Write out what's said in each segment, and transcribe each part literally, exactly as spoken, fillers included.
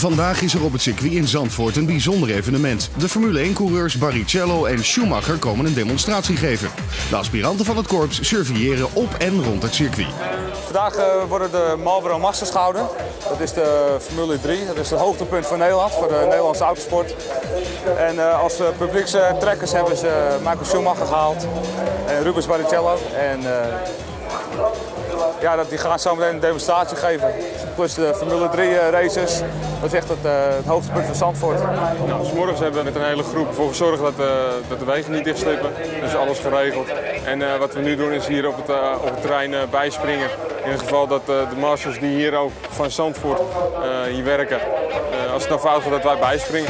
Vandaag is er op het circuit in Zandvoort een bijzonder evenement. De Formule één-coureurs Barrichello en Schumacher komen een demonstratie geven. De aspiranten van het korps surveilleren op en rond het circuit. Vandaag uh, worden de Marlboro Masters gehouden. Dat is de Formule drie, dat is het hoogtepunt van Nederland, voor de Nederlandse autosport. En uh, als uh, publiekstrekkers hebben ze Michael Schumacher gehaald en Rubens Barrichello. En, uh, ja, dat, die gaan zo meteen een demonstratie geven. Plus de Formule drie uh, races. Dat is echt het, uh, het hoogtepunt van Zandvoort. Ja, dus morgens hebben we met een hele groep ervoor gezorgd dat, uh, dat de wegen niet dichtslippen. Dus alles geregeld. En uh, wat we nu doen is hier op het, uh, op het terrein uh, bijspringen. In het geval dat uh, de marshals die hier ook van Zandvoort uh, hier werken, uh, als het nou fout gaat, dat wij bijspringen.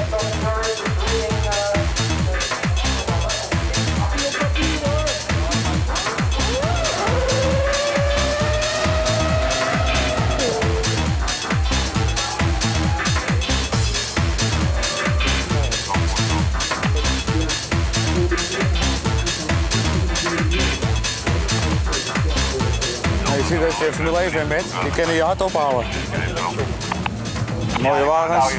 Je ziet dat je Formule één bent, die kunnen je hard ophalen. Mooie wagens.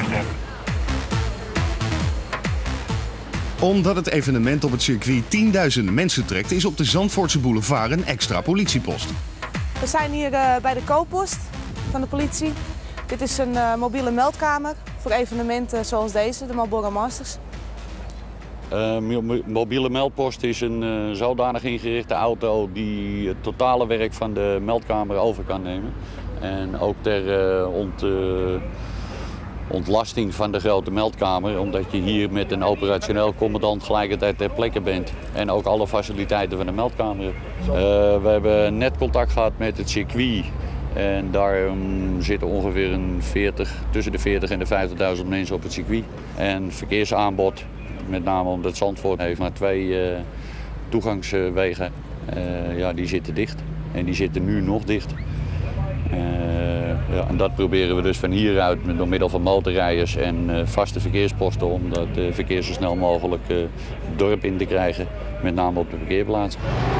Omdat het evenement op het circuit tienduizenden mensen trekt, is op de Zandvoortse boulevard een extra politiepost. We zijn hier uh, bij de kooppost van de politie. Dit is een uh, mobiele meldkamer voor evenementen zoals deze, de Marlboro Masters. Uh, mobiele meldpost is een uh, zodanig ingerichte auto die het totale werk van de meldkamer over kan nemen. En ook ter uh, ont, uh, ontlasting van de grote meldkamer, omdat je hier met een operationeel commandant gelijkertijd ter plekke bent. En ook alle faciliteiten van de meldkamer hebt. Uh, we hebben net contact gehad met het circuit. En daar um, zitten ongeveer een veertig, tussen de veertig en de vijftigduizend mensen op het circuit. En verkeersaanbod. Met name omdat Zandvoort heeft maar twee uh, toegangswegen. Uh, ja, die zitten dicht. En die zitten nu nog dicht. Uh, ja, en dat proberen we dus van hieruit door middel van motorrijders en uh, vaste verkeersposten om dat uh, verkeer zo snel mogelijk uh, het dorp in te krijgen. Met name op de parkeerplaats.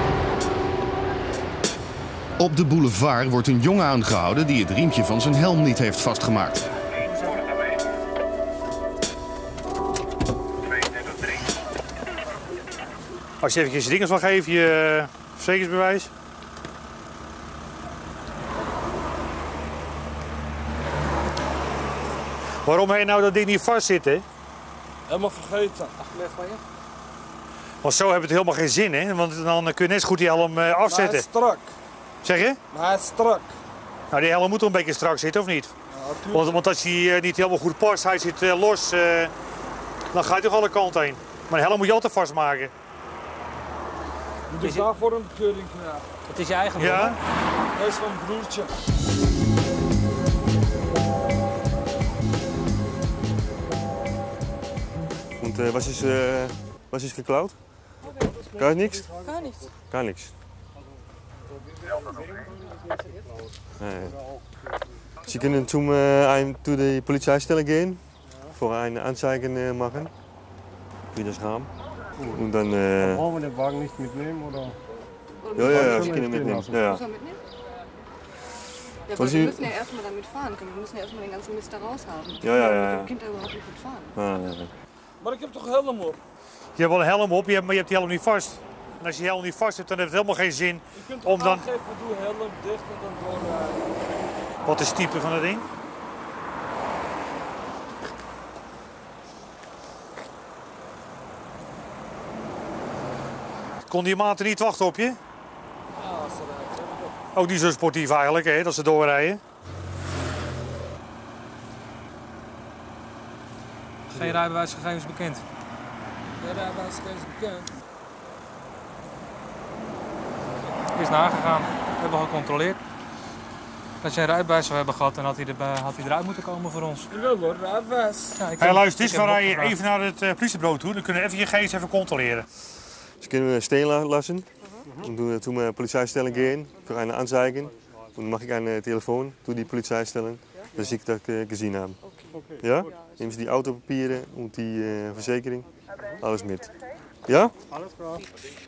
Op de boulevard wordt een jongen aangehouden die het riempje van zijn helm niet heeft vastgemaakt. Als je even je dingen wil geven, je verzekeringsbewijs. Waarom heb je nou dat ding niet vast zitten? Helemaal vergeten. Afgelegd van je? Want zo hebben het helemaal geen zin, hè? Want dan kun je net zo goed die helm uh, afzetten. Maar hij is strak. Zeg je? Maar hij is strak. Nou, die helm moet toch een beetje strak zitten, of niet? Ja, want, want als hij uh, niet helemaal goed past, hij zit uh, los, uh, dan gaat hij toch alle kanten heen. Maar een helm moet je altijd vastmaken. Moet ik daarvoor een bekeuring krijgen? Het is je eigen ja? broer. Dat is van een broertje. Und äh, was ist, äh, was ist geklaut? Gar nichts? Gar nichts. Gar nichts. Nee. Sie können zum, äh, ein, zu der Polizeistelle gehen, für eine Anzeige äh, machen, wie das kam. Und dann. Äh, brauchen wir den Wagen nicht mitnehmen oder? Ja, ja, ja, Sie können mitnehmen. Ja, ja. Muss er mitnehmen? Ja, weil wir müssen ja erstmal damit fahren können. Wir müssen ja erstmal den ganzen Mist da raus haben. Ja, ja, ja. Das Kind da überhaupt nicht mitfahren. Ah, ja, ja. Maar ik heb toch helm op? Je hebt wel een helm op, je hebt, maar je hebt die helm niet vast. En als je die helm niet vast hebt, dan heeft het helemaal geen zin Je kunt om dan... aangeven, doe helm dicht en dan doorrijden. Wat is het type van het ding? Kon die maten niet wachten op je? Ja, als ze rijden. Ook niet zo sportief eigenlijk, hè, dat ze doorrijden. Geen rijbewijsgegevens bekend. De rijbewijsgegevens bekend. Is nagegaan. We hebben gecontroleerd. Als je een rijbewijs zou hebben gehad, dan had hij, er, had hij eruit moeten komen voor ons. Ik wil hoor, rijbewijs. Ja, ik Hey, heb, luister ik eens, heb we rijden opgevraagd. even naar het uh, politiebureau toe. Dan kunnen we even je gegevens even controleren. Sie können stehen lassen und zum äh, Polizeistelle gehen für eine Anzeige. Und dann mache ich eine Telefon zu die Polizeistelle, dass ich das äh, gesehen habe. Ja? Nehmen Sie die Autopapieren und die äh, Versicherung, alles mit. Ja? Alles klar.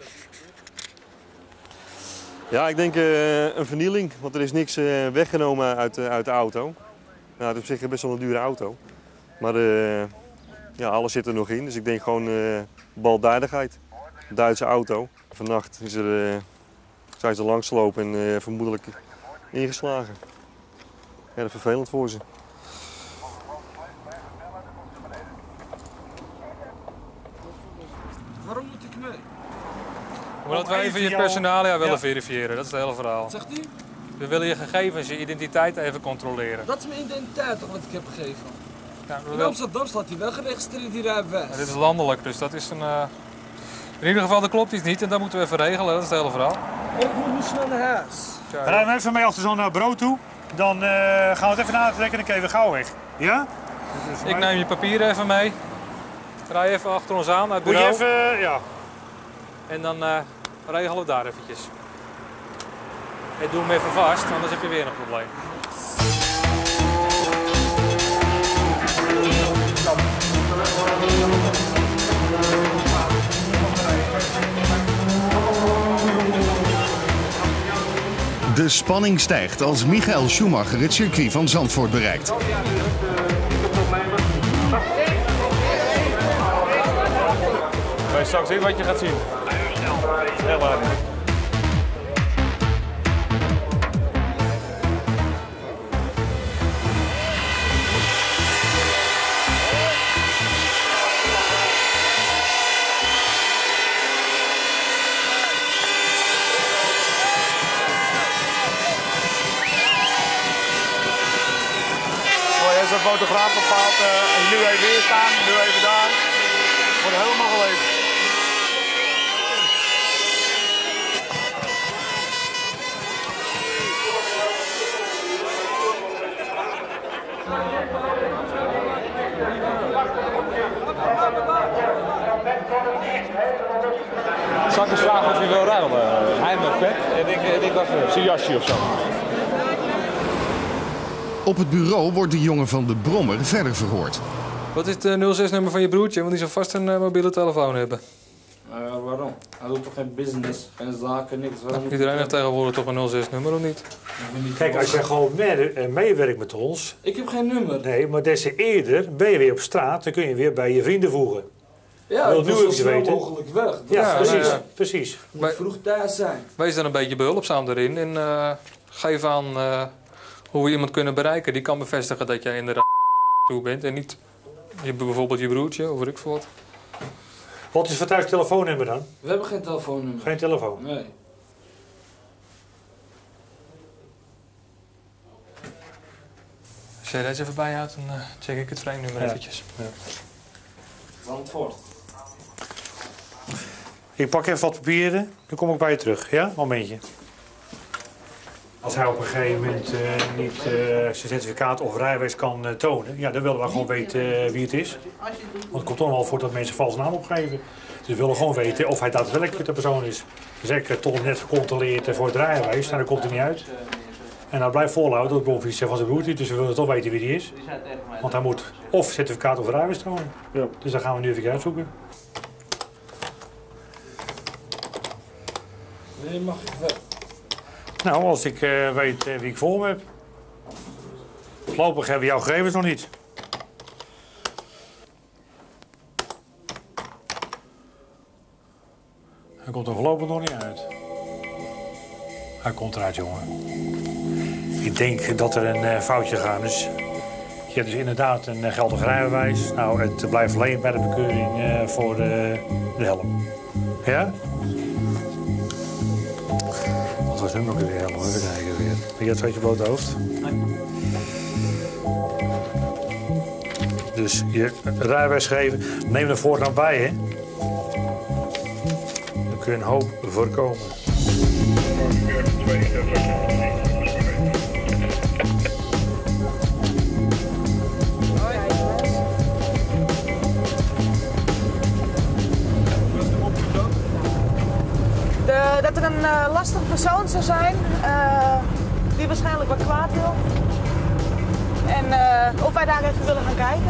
Ja, ik denk uh, een vernieling, want er is niks uh, weggenomen uit, uh, uit de auto. Nou, het is op zich best wel een dure auto. Maar uh, ja, alles zit er nog in, dus ik denk gewoon uh, baldadigheid. Duitse auto. Vannacht is er, uh, zijn ze langs gelopen en uh, vermoedelijk ingeslagen. Ja, dat is vervelend voor ze. Waarom moet ik mee? Omdat we even je personalia willen ja. verifiëren, dat is het hele verhaal. Wat zegt u? We willen je gegevens, je identiteit even controleren. Dat is mijn identiteit toch wat ik heb gegeven? Ja, in Amsterdam staat hij wel geregistreerd, die rijbewijs. Dit is landelijk, dus dat is een... Uh... In ieder geval, dat klopt iets niet en dat moeten we even regelen, dat is het hele verhaal. Ik moet snel naar huis. Rij hem even mee achter zo'n bureau toe, dan uh, gaan we het even natrekken en dan kun je weer gauw weg. Ja? Ik neem je papieren even mee. Rij even achter ons aan uit het bureau. Moet je even, ja. En dan uh, regelen we daar eventjes. En doe hem even vast, anders heb je weer een probleem. De spanning stijgt als Michael Schumacher het circuit van Zandvoort bereikt. Wij straks zien wat je gaat zien. Heel hard. Is een fotograaf bepaald, uh, nu even hier staan, nu even daar. Wordt helemaal geleefd. Zal ik eens vragen of je wil ruilen? Hij met pet en ik, en ik dacht zijn jasje of zo. Op het bureau wordt de jongen van de Brommer verder verhoord. Wat is het nul zes nummer van je broertje? Want die zal vast een uh, mobiele telefoon hebben. Uh, waarom? Hij doet toch geen business, geen zaken, niks. Nou, iedereen heeft tegenwoordig toch een nul zes nummer of niet? Kijk, als jij gewoon mee, meewerkt met ons... Ik heb geen nummer. Nee, maar des te eerder ben je weer op straat, dan kun je weer bij je vrienden voegen. Ja, dat is zo snel mogelijk weg. Dat ja, ja, precies. Nou ja. precies. Moet Wij, vroeg thuis zijn. Wees dan een beetje behulpzaam erin en uh, geef aan uh, hoe we iemand kunnen bereiken. Die kan bevestigen dat jij inderdaad toe bent en niet je, bijvoorbeeld je broertje of weet ik veel wat. Wat is voor thuis telefoonnummer dan? We hebben geen telefoonnummer. Geen telefoon? Nee. Als jij deze even bijhoudt, dan uh, check ik het vreemdnummer ja. eventjes. Ja. Zandvoort. Ik pak even wat papieren, dan kom ik bij je terug. Ja? Momentje. Als hij op een gegeven moment uh, niet uh, zijn certificaat of rijbewijs kan uh, tonen, ja, dan willen we gewoon weten uh, wie het is. Want het komt toch wel voor dat mensen valse naam opgeven. Dus we willen gewoon weten of hij daadwerkelijk de persoon is. Dus ik heb toch net gecontroleerd voor het rijbewijs, nou, dan komt hij niet uit. En hij blijft volhouden dat het boven van zijn broertje, dus we willen toch weten wie die is. Want hij moet of certificaat of rijbewijs tonen. Ja. Dus dat gaan we nu even uitzoeken. Nee, mag ik wel. Nou, als ik uh, weet uh, wie ik voor me heb. Voorlopig hebben we jouw gegevens nog niet. Hij komt er voorlopig nog niet uit. Hij komt eruit, jongen. Ik denk dat er een uh, foutje gaat. Dus je hebt dus inderdaad een uh, geldig rijbewijs. Nou, het blijft alleen bij de bekeuring uh, voor uh, de helm. Ja? Wat was hem ook weer helemaal? Even kijken weer. Heb je dat zoetje op het hoofd? Nee. Dus je rijbewijs geven. Neem er voortaan bij, hè. Dan kun je een hoop voorkomen. De, dat er een uh, lastig persoon zou zijn, uh, die waarschijnlijk wat kwaad wil. En uh, of wij daar even willen gaan kijken.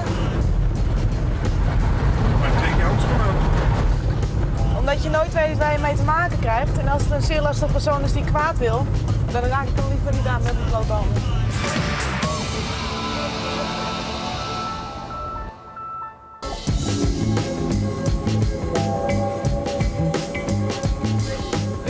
Maar trek je handschoenen aan? Omdat je nooit weet waar je mee te maken krijgt. En als het een zeer lastig persoon is die kwaad wil, dan raak ik hem liever niet aan met mijn blote handen.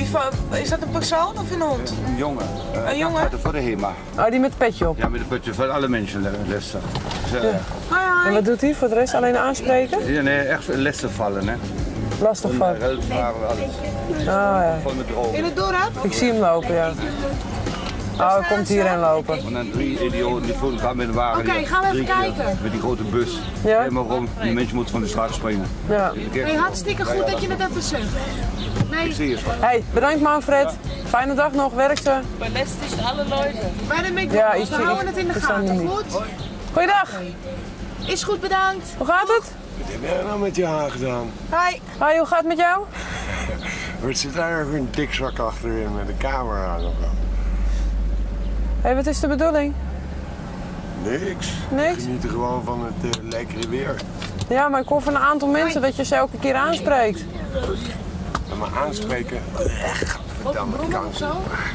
Wie van, is dat een persoon of een hond? Een jongen. Uh, een jongen? Voor de HEMA. Oh, die met het petje op? Ja, met een petje voor alle mensen lessen. Dus, uh, ja. En wat doet hij voor de rest? Alleen aanspreken? Ja, nee, echt lessen vallen, hè. Lastig vallen? Hulpvragen, alles. Ah, ja. Vol met drogen. In het dorp? Ik zie hem lopen, ja. Oh, hij komt hierheen lopen. En dan drie idioten die voelen gaan met een wagen. Oké, okay, gaan we even kijken. Met die grote bus. Ja? Helemaal rond. Die mensen moeten van de straat springen. Ja. Hey, hartstikke goed dat je het even zegt. Nee. Ik zie je. Hey, bedankt Manfred. Fijne dag nog, werk ze. Belästigt alle Leute. Bij de McDonald's, ja, ik, we houden het in de gaten, goed? Goeiedag. Is goed, bedankt. Hoe gaat het? Wat heb jij nou met je haar gedaan? Hi. Hi, hoe gaat het met jou? Er zit daar nog een dikzak achterin met een camera of zo. Hé, hey, wat is de bedoeling? Niks. Niks? We genieten gewoon van het uh, lekkere weer. Ja, maar ik hoor van een aantal mensen dat je ze elke keer aanspreekt. Ja, maar aanspreken? Echt, verdamme kanker.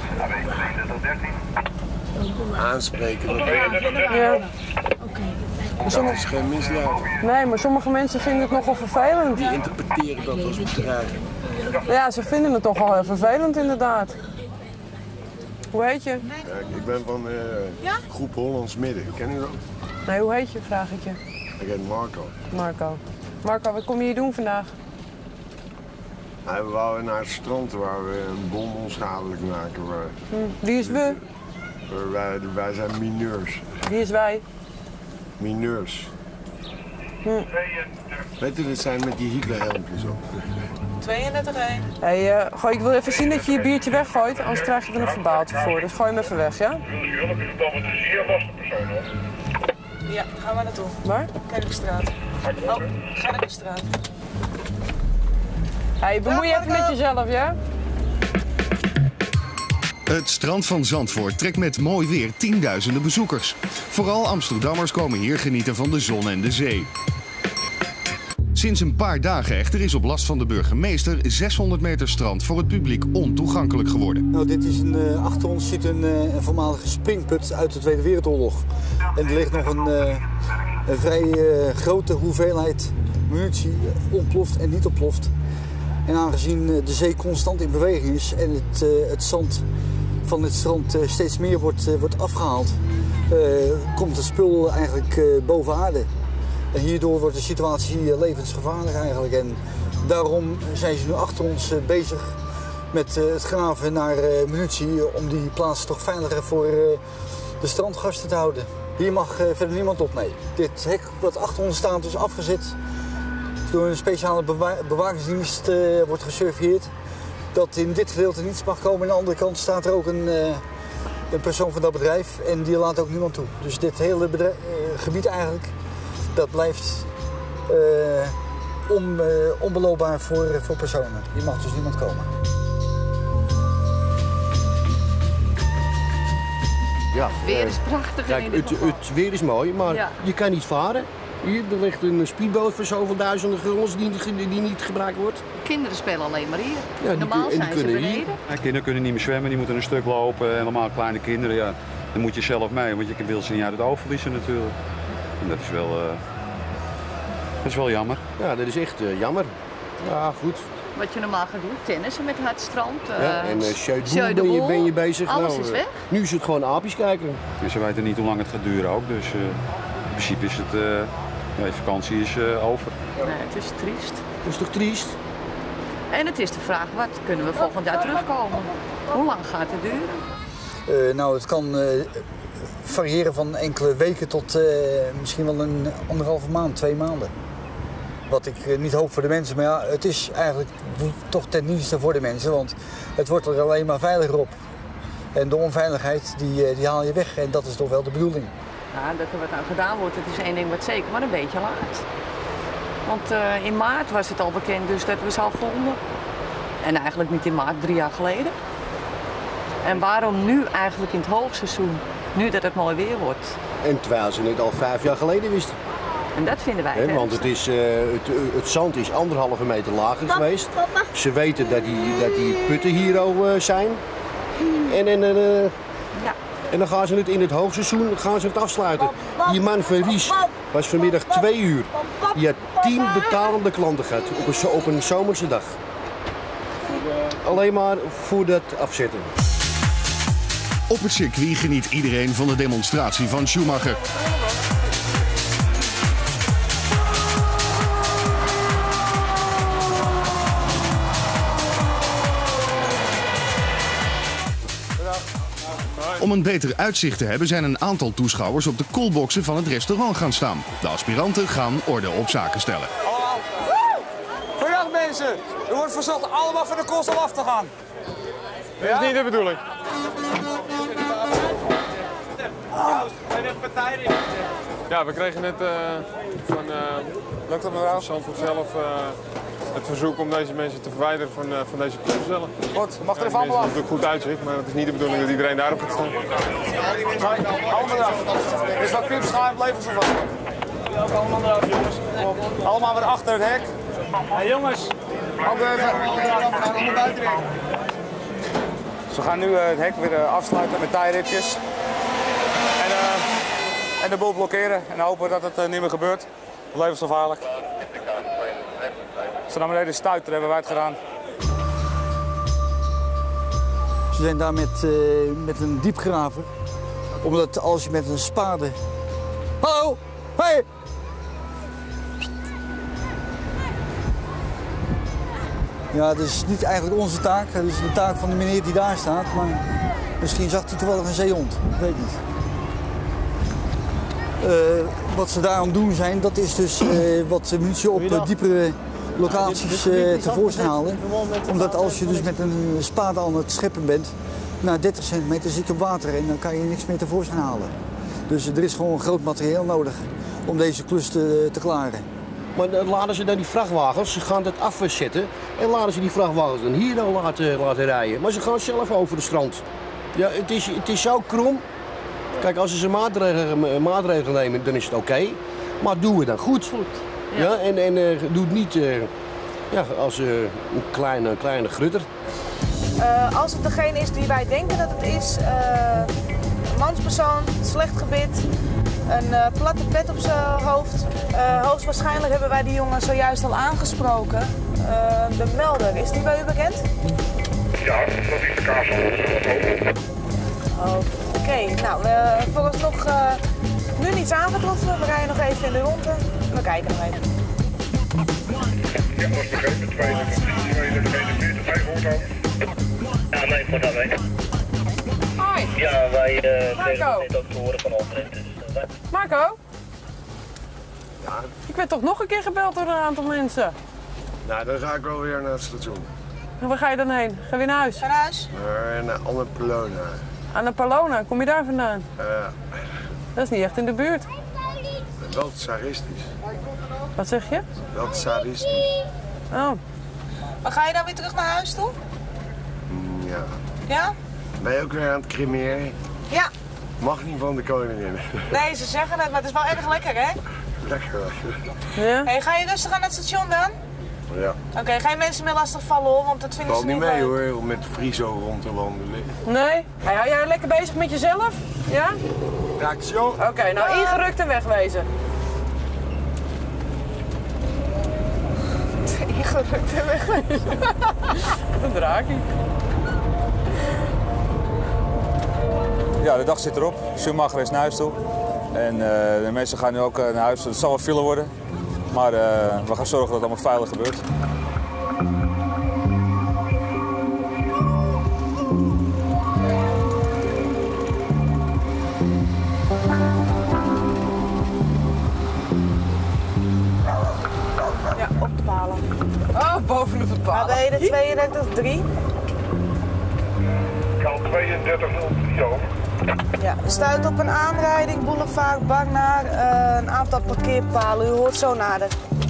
Aanspreken? Dat ja. Dat is geen misleiding. Nee, maar sommige mensen vinden het nogal vervelend. Die interpreteren dat als bedreiging. Ja, ze vinden het toch wel heel vervelend inderdaad. Hoe heet je? Ja, ik ben van uh, ja? groep Hollands Midden. Ken je dat? Nee, hoe heet je, vraag ik je? Ik heet Marco. Marco. Marco, wat kom je hier doen vandaag? Nou, we wouden naar het strand waar we een bom onschadelijk maken. Waar, hm. Wie is we? Wij, wij zijn mineurs. Wie is wij? Mineurs. Hm. Weet je, dit zijn met die Hitlerhelmpjes op. tweeëndertig één. Hey, uh, gooi, ik wil even zien dat je je biertje weggooit, anders krijg je er een verbaaltje voor. Dus gooi hem even weg, ja? Ja, gaan we naartoe. Waar? Kerkstraat. Oh, Kerkstraat. Hey, bemoei je even met jezelf, ja? Het strand van Zandvoort trekt met mooi weer tienduizenden bezoekers. Vooral Amsterdammers komen hier genieten van de zon en de zee. Sinds een paar dagen echter is op last van de burgemeester zeshonderd meter strand voor het publiek ontoegankelijk geworden. Nou, dit is een, uh, achter ons zit een, uh, een voormalige springput uit de Tweede Wereldoorlog. En er ligt nog een, uh, een vrij uh, grote hoeveelheid munitie, ontploft en niet ontploft. En aangezien uh, de zee constant in beweging is en het, uh, het zand van het strand uh, steeds meer wordt, uh, wordt afgehaald, uh, komt het spul eigenlijk uh, boven aarde. En hierdoor wordt de situatie levensgevaarlijk eigenlijk. En daarom zijn ze nu achter ons bezig met het graven naar munitie om die plaats toch veiliger voor de strandgasten te houden. Hier mag verder niemand op mee. Dit hek wat achter ons staat is afgezet. Door een speciale bewa bewakingsdienst uh, wordt gesurveilleerd dat in dit gedeelte niets mag komen. Aan de andere kant staat er ook een, uh, een persoon van dat bedrijf en die laat ook niemand toe. Dus dit hele uh, gebied eigenlijk, dat blijft uh, on, uh, onbeloopbaar voor, uh, voor personen. Hier mag dus niemand komen. Ja, het weer is prachtig. Kijk, in het, het weer is mooi, maar ja. je kan niet varen. Hier er ligt een speedboot voor zoveel duizenden guldens die, die niet gebruikt wordt. Kinderen spelen alleen maar hier. Ja, die Normaal kun, zijn die ze beneden. hier. Ja, kinderen kunnen niet meer zwemmen, die moeten een stuk lopen. Helemaal kleine kinderen, ja, dan moet je zelf mee, want je wil ze niet uit het oog verliezen natuurlijk. En dat is wel, uh, dat is wel jammer. Ja, dat is echt uh, jammer. Ja, goed. Wat je normaal gaat doen, tennissen met het strand. Uh, ja, en uh, ben, je, ben je bezig. Alles nou, is uh, weg. Nu is het gewoon aapjes kijken. En ze weten niet hoe lang het gaat duren ook, dus uh, in principe is het, uh, ja, de vakantie is uh, over. Nee, het is triest. Dat is toch triest? En het is de vraag, wat kunnen we volgend jaar terugkomen? Hoe lang gaat het duren? Uh, nou, het kan uh, variëren van enkele weken tot uh, misschien wel een anderhalve maand, twee maanden. Wat ik uh, niet hoop voor de mensen, maar ja, het is eigenlijk toch ten dienste voor de mensen, want het wordt er alleen maar veiliger op. En de onveiligheid, die, uh, die haal je weg en dat is toch wel de bedoeling. Ja, dat er wat aan gedaan wordt, dat is één ding wat zeker, maar een beetje laat. Want uh, in maart was het al bekend dus dat we ze al vonden. En eigenlijk niet in maart, drie jaar geleden. En waarom nu eigenlijk in het hoogseizoen, nu dat het mooi weer wordt? En terwijl ze het al vijf jaar geleden wisten. En dat vinden wij het He, Want het, is, uh, het, het zand is anderhalve meter lager papa, geweest. Papa. Ze weten dat die, dat die putten hier al uh, zijn. En, en, uh, ja. en dan gaan ze het in het hoogseizoen gaan ze het afsluiten. Die man van Ries was vanmiddag twee uur. Die had tien betalende klanten gehad op een, op een zomerse dag. alleen maar voor dat afzetten. Op het circuit geniet iedereen van de demonstratie van Schumacher. Om een beter uitzicht te hebben zijn een aantal toeschouwers op de koelboxen van het restaurant gaan staan. De aspiranten gaan orde op zaken stellen. Allemaal. Goedendag mensen. U wordt verzocht allemaal van de koolstof af te gaan. Dat is niet de bedoeling. Ja, we kregen net uh, van, uh, van Zandvoort zelf uh, het verzoek om deze mensen te verwijderen van, uh, van deze koelcellen. Goed, mag er ja, even allemaal af. Het natuurlijk goed uitzicht, maar het is niet de bedoeling dat iedereen daarop gaat staan. Allemaal eraf. Is wat pieps gaan blijven zo van. Allemaal eraf, jongens. Allemaal weer achter het hek. Hey, jongens. Allemaal buiten. Dus we gaan nu uh, het hek weer uh, afsluiten met tijritjes. En, uh, en de boel blokkeren en hopen dat het uh, niet meer gebeurt. Levensgevaarlijk. Als ze naar beneden stuiteren, hebben wij het gedaan. Ze zijn daar met, uh, met een diepgraver. Omdat als je met een spade... Hallo! Hey! Ja, dat is niet eigenlijk onze taak. Dat is de taak van de meneer die daar staat. Maar misschien zag hij toevallig een zeehond. Ik weet niet. Uh, wat ze daar aan het doen zijn, dat is dus uh, wat munitie op uh, diepere locaties uh, tevoorschijn halen. Omdat als je dus met een spade aan het scheppen bent, na dertig centimeter zit je op water en dan kan je niks meer tevoorschijn halen. Dus er is gewoon groot materieel nodig om deze klus te, te klaren. Maar dan laten ze dan die vrachtwagens, ze gaan dat afzetten en laten ze die vrachtwagens dan hier dan laten, laten rijden. Maar ze gaan zelf over de strand. Ja, het is, het is zo krom. Kijk, als ze maatregelen, maatregelen nemen, dan is het oké. Okay. Maar doen we dan goed. goed. Ja. Ja, en en uh, doe het niet uh, ja, als uh, een kleine, kleine grutter. Uh, als het degene is die wij denken dat het is, uh, een manspersoon, slecht gebit, een uh, platte pet op zijn hoofd. Uh, hoogstwaarschijnlijk hebben wij die jongen zojuist al aangesproken. Uh, de melder, is die bij u bekend? Ja, dat is de kaas. Oké, okay, nou, uh, vooralsnog uh, nu niets aangetroffen. We rijden nog even in de ronde. We kijken nog even. Ja, dat is begrepen. tweede, tweede, tweeënveertig, vijf auto. Ja, nee, voor dat weg. Hoi. Ja, wij uh, kregen net ook te horen van Alfred. Dus, uh, Marco? Ja? Ik werd toch nog een keer gebeld door een aantal mensen? Nou, dan ga ik wel weer naar het station. En waar ga je dan heen? Ga je weer naar huis? Ga naar huis? Uh, naar Annapolona. Annapolona, kom je daar vandaan? Ja. Uh, dat is niet echt in de buurt. Wel tsaristisch. Wat zeg je? Wel tsaristisch. Oh. Maar ga je dan weer terug naar huis toe? Mm, ja. Ja? Ben je ook weer aan het cremeren? Ja. Mag niet van de koningin. Nee, ze zeggen het, maar het is wel erg lekker, hè? Lekker. Ja? Hey, ga je rustig aan het station dan? Ja. Oké, okay, ga je mensen meer lastig vallen hoor, want dat vinden Valt ze niet mee leuk. hoor, om met Friso rond te wandelen. Nee? Hey, hou jij lekker bezig met jezelf? Ja? Reactie. Oké, okay, nou ingerukt en wegwezen. Ingerukt en wegwezen. Wat een draakie. Ja, de dag zit erop. Schumacher is naar huis toe. En uh, de mensen gaan nu ook uh, naar huis. Het zal wel file worden. Maar uh, we gaan zorgen dat het allemaal veilig gebeurt. Ja, op de palen. Oh, bovenop de palen. Nou, ben je de tweeëndertig drie? Kan tweeëndertig nul drie over. Ja, stuit op een aanrijding, boulevard Barnaar, uh, een aantal parkeerpalen. U hoort zo nader.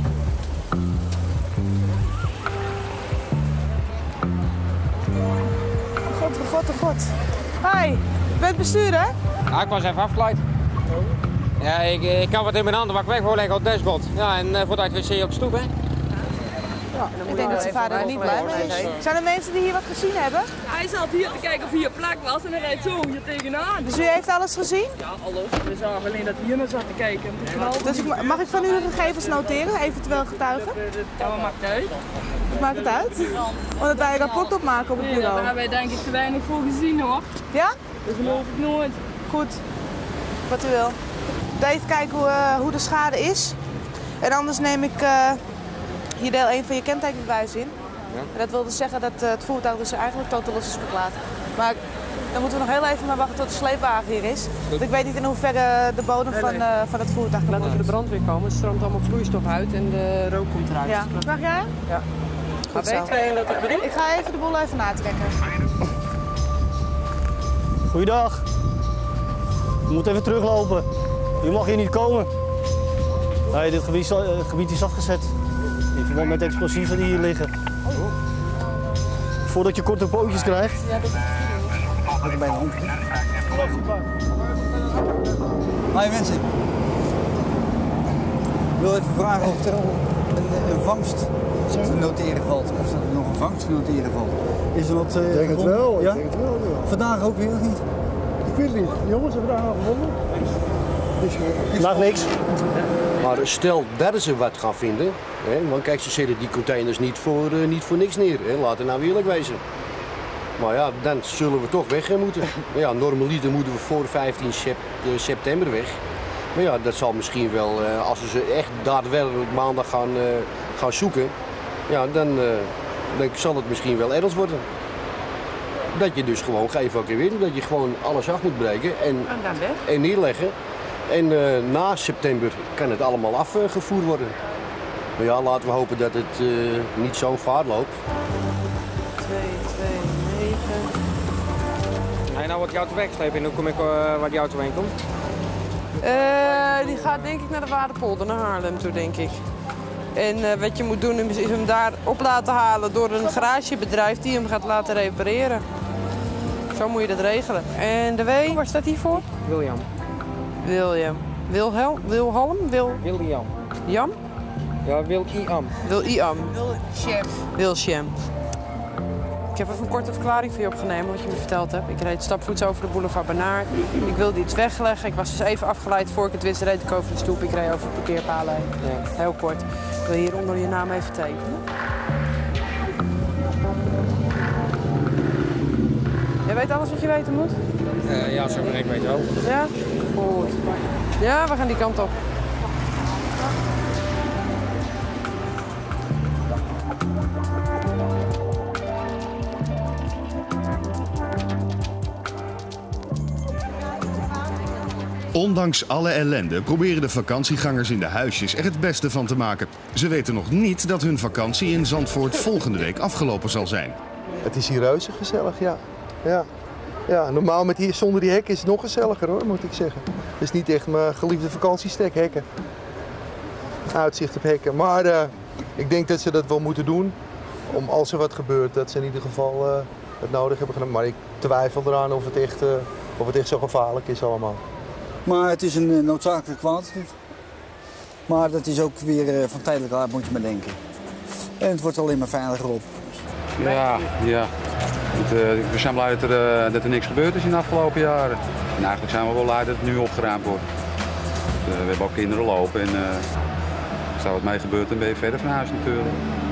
God, oh god, oh god. Hi, je bent bestuurder? Ja, ik was even afgeleid. Ja, ik, ik kan wat in mijn handen, maar ik weg wil leggen op het dashboard. Ja, en uh, voordat je het wc op de stoep, hè? Ja, ik denk dat zijn vader er niet blij mee is. Zijn er mensen die hier wat gezien hebben? Hij zat hier te kijken of hier plak was en hij rijdt zo hier tegenaan. Dus u heeft alles gezien? Ja, alles. We zagen alleen dat hij hier naar zat te kijken. Dus ik, mag ik van u de gegevens noteren, eventueel getuigen? Ja, maar maakt uit. Maakt het uit? Omdat wij een rapport opmaken op het bureau. Daar hebben wij denk ik te weinig voor gezien hoor. Ja? Dat geloof ik nooit. Goed, wat u wil. Even kijken hoe, uh, hoe de schade is. En anders neem ik uh, hier deel één van je kentekenbewijs in. Ja. En dat wil dus zeggen dat uh, het voertuig dus eigenlijk totaal los is verklaard. Maar dan moeten we nog heel even maar wachten tot de sleepwagen hier is. Want ik weet niet in hoeverre de bodem van, uh, van het voertuig Laat even de brandweer komen. Het stroomt allemaal vloeistof uit en de rook komt eruit. Ja. Mag jij? Ja. Goed zo. Ik ga even de boel even natrekken. Goeiedag. Je moet even teruglopen. U mag hier niet komen. Nee, dit gebied is, uh, gebied is afgezet. In verband met de explosieven die hier liggen. Voordat je korte pootjes krijgt. Ja, dat is het. Bij de hand. Hoi mensen. Ik wil even vragen of er een, een vangst te noteren valt. Of er nog een vangst te noteren valt. Is er wat... Uh, ik denk het wel, ja? ik denk het wel, ja. Vandaag ook weer of niet? Ik weet het niet. De jongens hebben daar gevonden. Dus, uh, Mag niks. Maar stel dat ze wat gaan vinden, hè, want kijk, ze zetten die containers niet voor, uh, niet voor niks neer. Hè. Laten we nou eerlijk wezen. Maar ja, dan zullen we toch weg moeten. Ja, normaliter moeten we voor vijftien september weg. Maar ja, dat zal misschien wel, uh, als we ze echt daadwerkelijk maandag gaan, uh, gaan zoeken, ja, dan, uh, dan zal het misschien wel ergens worden. Dat je dus gewoon geëvacueerd, dat je gewoon alles af moet breken en, en neerleggen. En uh, na september kan het allemaal afgevoerd worden. Maar ja, laten we hopen dat het uh, niet zo'n vaart loopt. twee, twee, negen. Ga je nou wat die auto wegslepen en hoe kom ik uh, waar die auto heen komt? Uh, die gaat denk ik naar de Waardepolder, naar Haarlem toe denk ik. En uh, wat je moet doen is hem daar op laten halen door een garagebedrijf die hem gaat laten repareren. Zo moet je dat regelen. En de W, waar staat die voor? William. William. Wilhelm? Wilhelm? Wil... William. Jan? Ja, Wil-I-Am. Wil-I-Am. Wilshem. Wilshem. Ik heb even een korte verklaring voor je opgenomen wat je me verteld hebt. Ik reed stapvoets over de boulevard Banaar. Ik wilde iets wegleggen. Ik was dus even afgeleid voor ik het wist, reed ik over de stoep. Ik reed over de parkeerpalen heen. Ja. Heel kort. Ik wil hier onder je naam even tekenen. Jij weet alles wat je weten moet? Uh, ja, zo ben ik weet wel. Ja? Goed. Ja, we gaan die kant op. Ondanks alle ellende proberen de vakantiegangers in de huisjes er het beste van te maken. Ze weten nog niet dat hun vakantie in Zandvoort volgende week afgelopen zal zijn. Het is hier reuze gezellig, ja. ja. Ja, normaal met hier, zonder die hekken is het nog gezelliger hoor, moet ik zeggen. Het is niet echt mijn geliefde vakantiestek, hekken. Uitzicht op hekken. Maar uh, ik denk dat ze dat wel moeten doen. Om als er wat gebeurt, dat ze in ieder geval uh, het nodig hebben gedaan. Maar ik twijfel eraan of het echt, uh, of het echt zo gevaarlijk is allemaal. Maar het is een uh, noodzakelijk kwaad. Maar dat is ook weer uh, van tijdelijk aard, moet je maar denken. En het wordt alleen maar veiliger op. Ja, ja. Het, uh, we zijn blij dat er, uh, dat er niks gebeurd is in de afgelopen jaren. En eigenlijk zijn we wel blij dat het nu opgeruimd wordt. Uh, we hebben ook kinderen lopen en uh, als daar wat mee gebeurt, dan ben je verder van huis natuurlijk.